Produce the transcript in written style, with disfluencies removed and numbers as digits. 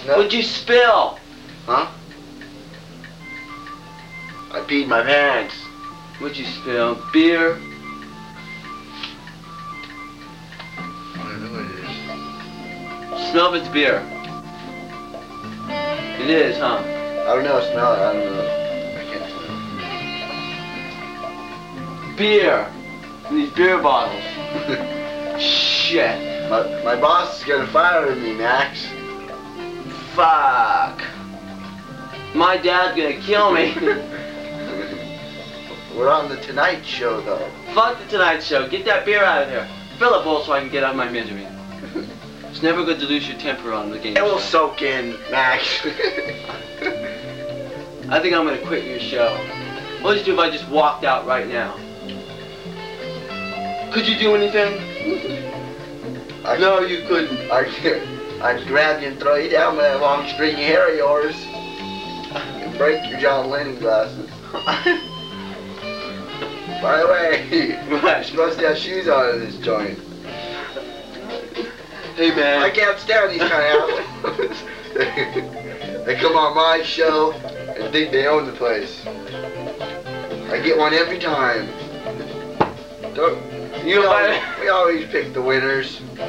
What'd you spill? Huh? I peed my pants. What'd you spill? Beer? I don't know what it is. Smell if it's beer. It is, huh? I don't know, smell it, I don't know. I can't smell. Beer. In these beer bottles. Shit. My boss is gonna fire me, Max. Fuck. My dad's gonna kill me. We're on the Tonight Show, though. Fuck the Tonight Show. Get that beer out of here. Fill a bowl so I can get out of my misery. It's never good to lose your temper on the game It will show. soak in, Max. I think I'm gonna quit your show. What would you do if I just walked out right now? Could you do anything? No, you couldn't. I'd grab you and throw you down with that long stringy hair of yours. And break your John Lennon glasses. By the way, you're supposed to have shoes on in this joint. Hey man. I can't stand these kind of assholes. They come on my show and think they own the place. I get one every time. We always pick the winners.